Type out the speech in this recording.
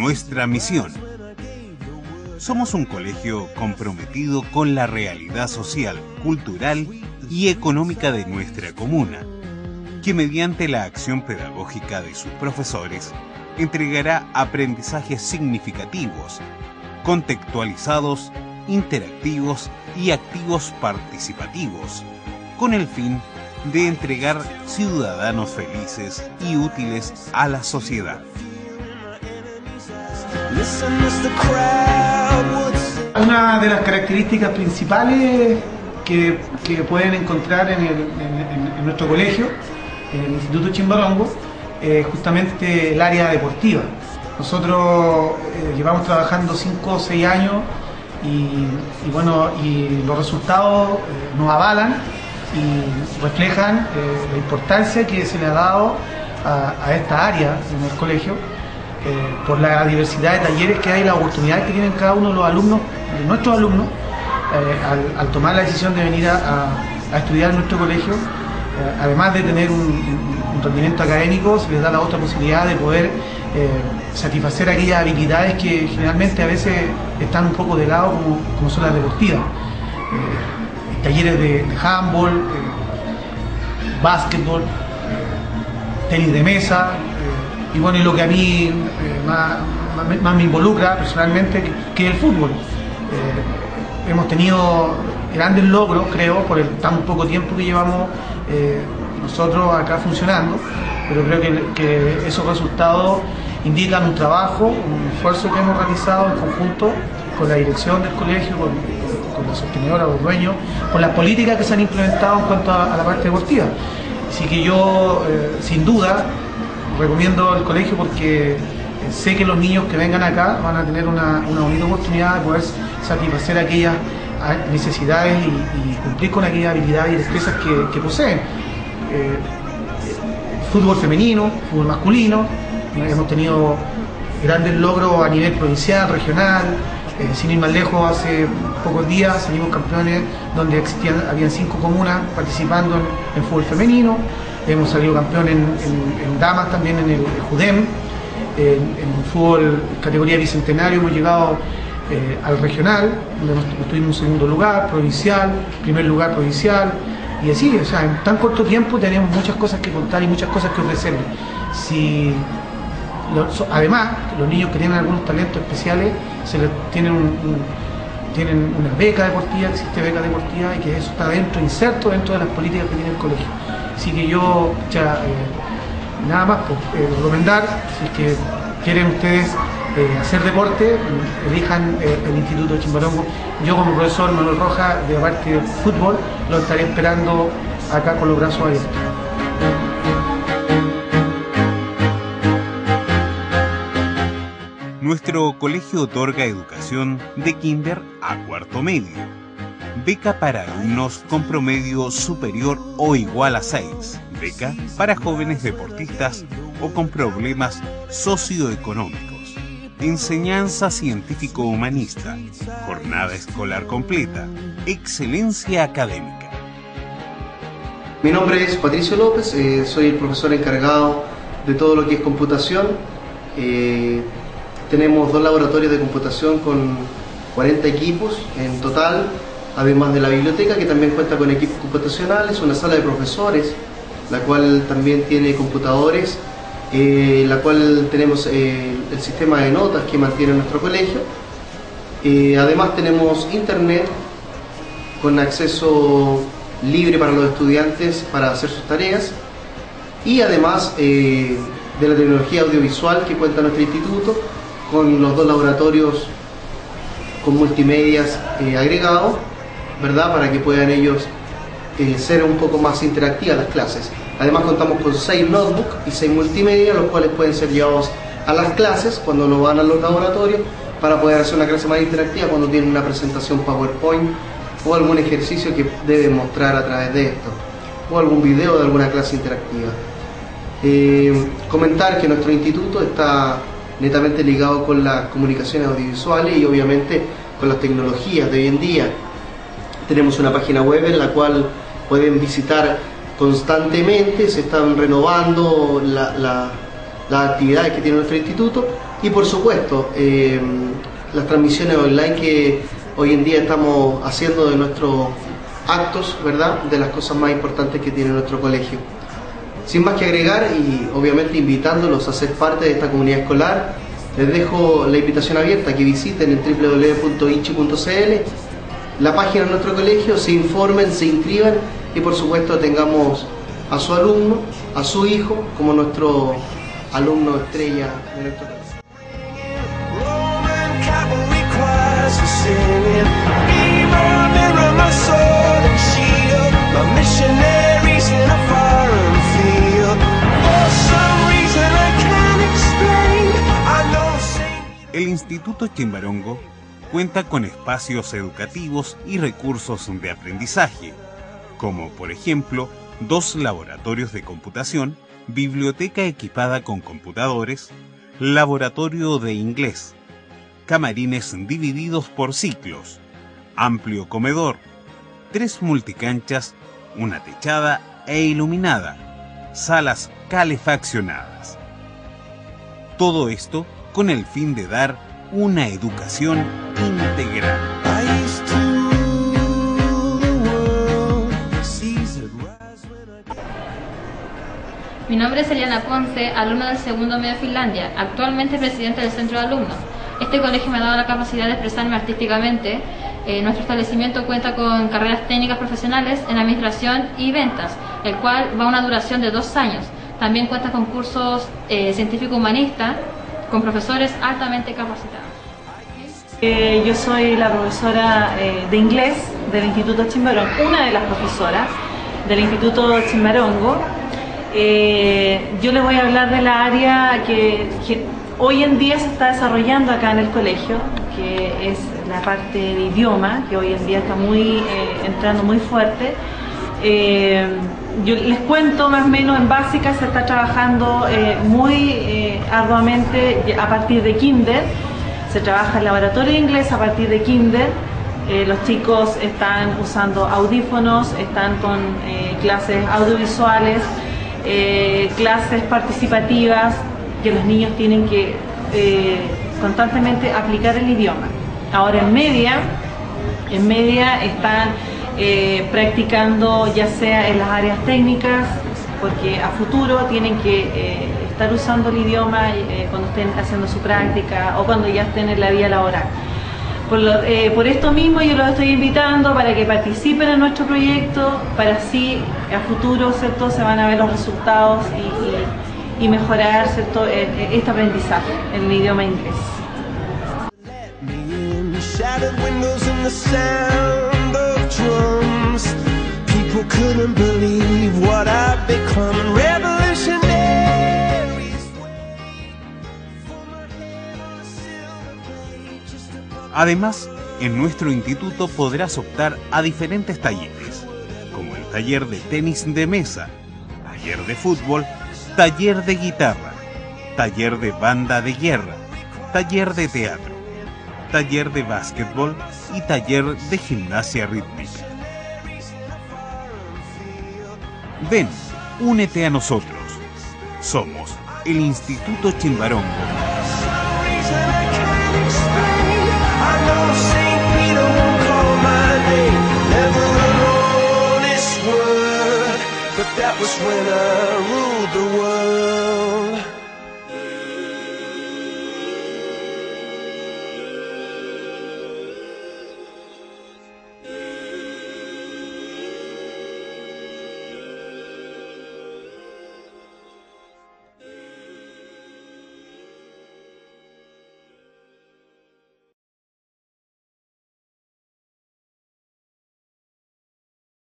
nuestra misión. Somos un colegio comprometido con la realidad social, cultural y económica de nuestra comuna, que mediante la acción pedagógica de sus profesores entregará aprendizajes significativos, contextualizados, interactivos y activos participativos, con el fin de entregar ciudadanos felices y útiles a la sociedad. Una de las características principales que pueden encontrar en nuestro colegio, en el Instituto Chimbarongo, es justamente el área deportiva. Nosotros llevamos trabajando 5 o 6 años y los resultados nos avalan y reflejan la importancia que se le ha dado a esta área en el colegio, por la diversidad de talleres que hay, las oportunidades que tienen cada uno de los alumnos, de nuestros alumnos, al tomar la decisión de venir a estudiar en nuestro colegio. Además de tener un rendimiento académico, se les da la otra posibilidad de poder satisfacer aquellas habilidades que generalmente a veces están un poco de lado, como son las deportivas. Talleres de handball, básquetbol, tenis de mesa, y lo que a mí más me involucra personalmente, que es el fútbol. Hemos tenido grandes logros, creo, por el tan poco tiempo que llevamos nosotros acá funcionando, pero creo que esos resultados indican un trabajo, un esfuerzo que hemos realizado en conjunto con la dirección del colegio, con la sostenedora, los dueños, con las políticas que se han implementado en cuanto a la parte deportiva. Así que yo, sin duda, recomiendo el colegio porque sé que los niños que vengan acá van a tener una bonita oportunidad de poder satisfacer aquellas necesidades y cumplir con aquellas habilidades y destrezas que poseen. Fútbol femenino, fútbol masculino, hemos tenido grandes logros a nivel provincial, regional. Sin ir más lejos, hace pocos días salimos campeones donde habían 5 comunas participando en fútbol femenino. Hemos salido campeón en damas también, en el JUDEM. En fútbol categoría bicentenario hemos llegado al regional, donde estuvimos en segundo lugar, provincial, primer lugar provincial, y así, o sea, en tan corto tiempo tenemos muchas cosas que contar y muchas cosas que ofrecerles. Además, los niños que tienen algunos talentos especiales tienen una beca deportiva, existe beca deportiva, y que eso está inserto dentro de las políticas que tiene el colegio. Así que yo, nada más, recomendar, si es que quieren ustedes hacer deporte, elijan el Instituto Chimbarongo. Yo, como profesor Manuel Rojas, de la parte de fútbol, lo estaré esperando acá con los brazos abiertos. Nuestro colegio otorga educación de kinder a cuarto medio. Beca para alumnos con promedio superior o igual a 6. Beca para jóvenes deportistas o con problemas socioeconómicos. Enseñanza científico-humanista. Jornada escolar completa. Excelencia académica. Mi nombre es Patricio López, soy el profesor encargado de todo lo que es computación. Tenemos 2 laboratorios de computación con 40 equipos en total, además de la biblioteca, que también cuenta con equipos computacionales, una sala de profesores, la cual también tiene computadores, la cual tenemos el sistema de notas que mantiene nuestro colegio. Además tenemos internet con acceso libre para los estudiantes para hacer sus tareas, y además de la tecnología audiovisual que cuenta nuestro instituto, con los 2 laboratorios con multimedias agregados, ¿verdad? Para que puedan ellos ser un poco más interactivas las clases. Además contamos con 6 notebooks y 6 multimedia, los cuales pueden ser llevados a las clases cuando no van a los laboratorios, para poder hacer una clase más interactiva cuando tienen una presentación PowerPoint o algún ejercicio que deben mostrar a través de esto, o algún video de alguna clase interactiva. Comentar que nuestro instituto está netamente ligado con las comunicaciones audiovisuales y obviamente con las tecnologías de hoy en día. Tenemos una página web en la cual pueden visitar constantemente, se están renovando las actividades que tiene nuestro instituto, Y por supuesto, las transmisiones online que hoy en día estamos haciendo de nuestros actos, ¿verdad? De las cosas más importantes que tiene nuestro colegio. Sin más que agregar y obviamente invitándolos a ser parte de esta comunidad escolar, les dejo la invitación abierta a que visiten el www.ichi.cl, la página de nuestro colegio, se informen, se inscriban y por supuesto tengamos a su alumno, a su hijo como nuestro alumno estrella de nuestro colegio. El Instituto Chimbarongo cuenta con espacios educativos y recursos de aprendizaje, como por ejemplo 2 laboratorios de computación, biblioteca equipada con computadores, laboratorio de inglés, camarines divididos por ciclos, amplio comedor, 3 multicanchas, una techada e iluminada, salas calefaccionadas. Todo esto con el fin de dar una educación integral. Mi nombre es Eliana Ponce, alumna del segundo medio de Finlandia, actualmente presidente del centro de alumnos. Este colegio me ha dado la capacidad de expresarme artísticamente. Nuestro establecimiento cuenta con carreras técnicas profesionales en administración y ventas, el cual va a una duración de 2 años. También cuenta con cursos científico-humanista, con profesores altamente capacitados. Yo soy la profesora de inglés del Instituto Chimbarongo, una de las profesoras del Instituto Chimbarongo. Yo les voy a hablar de la área que hoy en día se está desarrollando acá en el colegio, que es la parte de idioma, que hoy en día está entrando muy fuerte. Yo les cuento más o menos en básica, se está trabajando muy arduamente a partir de kinder. Se trabaja el laboratorio de inglés a partir de kinder. Los chicos están usando audífonos, están con clases audiovisuales, clases participativas, que los niños tienen que constantemente aplicar el idioma. Ahora en media están practicando ya sea en las áreas técnicas, porque a futuro tienen que estar usando el idioma cuando estén haciendo su práctica o cuando ya estén en la vida laboral. Por esto mismo yo los estoy invitando para que participen en nuestro proyecto, para así a futuro, ¿cierto?, se van a ver los resultados y mejorar, ¿cierto?, este aprendizaje en el idioma inglés. Además, en nuestro instituto podrás optar a diferentes talleres, como el taller de tenis de mesa, taller de fútbol, taller de guitarra, taller de banda de guerra, taller de teatro, taller de básquetbol y taller de gimnasia rítmica. Ven, únete a nosotros. Somos el Instituto Chimbarongo. That was when I ruled the world.